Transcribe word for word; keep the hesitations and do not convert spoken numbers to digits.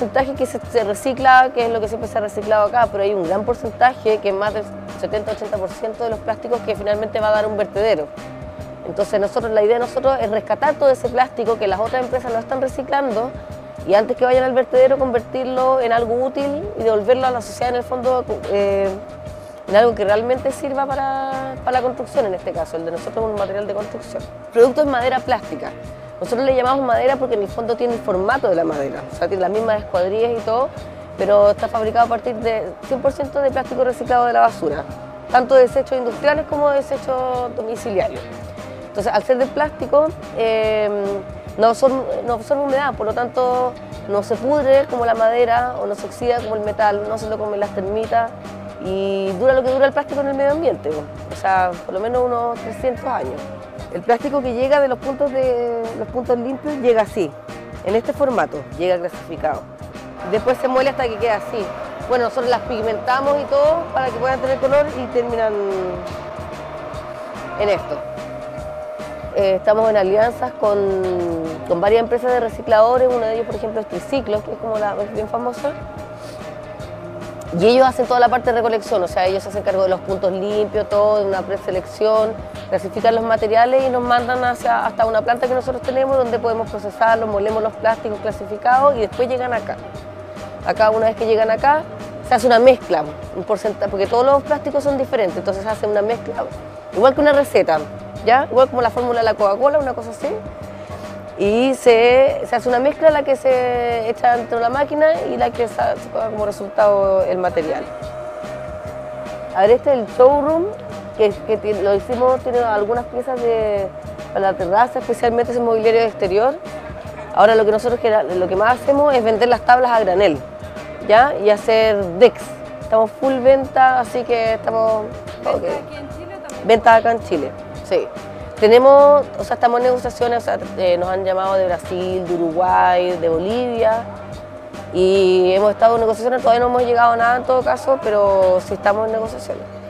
porcentaje que se, se recicla, que es lo que siempre se ha reciclado acá, pero hay un gran porcentaje, que es más del setenta a ochenta por ciento de los plásticos, que finalmente va a dar un vertedero. Entonces nosotros, la idea de nosotros es rescatar todo ese plástico que las otras empresas no están reciclando y antes que vayan al vertedero convertirlo en algo útil y devolverlo a la sociedad en el fondo eh, en algo que realmente sirva para, para la construcción, en este caso, el de nosotros es un material de construcción. El producto es madera plástica. Nosotros le llamamos madera porque en el fondo tiene el formato de la madera, o sea, tiene las mismas escuadrillas y todo, pero está fabricado a partir de cien por ciento de plástico reciclado de la basura, tanto de desechos industriales como de desechos domiciliarios. Entonces, al ser de plástico, eh, no absorbe, no absorbe humedad, por lo tanto no se pudre como la madera o no se oxida como el metal, no se lo comen las termitas y dura lo que dura el plástico en el medio ambiente, o sea, por lo menos unos trescientos años. El plástico que llega de los puntos, de, los puntos limpios llega así, en este formato, llega clasificado. Después se muele hasta que queda así. Bueno, nosotros las pigmentamos y todo para que puedan tener color y terminan en esto. Eh, estamos en alianzas con, con varias empresas de recicladores, uno de ellos por ejemplo es Triciclos, que es como la es bien famosa. Y ellos hacen toda la parte de recolección, o sea, ellos se hacen cargo de los puntos limpios, todo, de una preselección, clasifican los materiales y nos mandan hacia, hasta una planta que nosotros tenemos donde podemos procesarlos, molemos los plásticos clasificados y después llegan acá. Acá, una vez que llegan acá, se hace una mezcla, un porcentaje, porque todos los plásticos son diferentes, entonces se hace una mezcla, igual que una receta, ¿ya? Igual como la fórmula de la Coca-Cola, una cosa así. Y se, se hace una mezcla la que se echa dentro de la máquina y la que se da como resultado el material. A ver, este es el showroom, que, que tiene, lo hicimos, tiene algunas piezas de, para la terraza, especialmente ese mobiliario exterior. Ahora lo que nosotros lo que más hacemos es vender las tablas a granel, ¿ya? Y hacer decks. Estamos full venta, así que estamos... ¿Venta okay. aquí en Chile también? Venta acá en Chile, sí. Tenemos, o sea, estamos en negociaciones, o sea, eh, nos han llamado de Brasil, de Uruguay, de Bolivia y hemos estado en negociaciones, todavía no hemos llegado a nada en todo caso, pero sí estamos en negociaciones.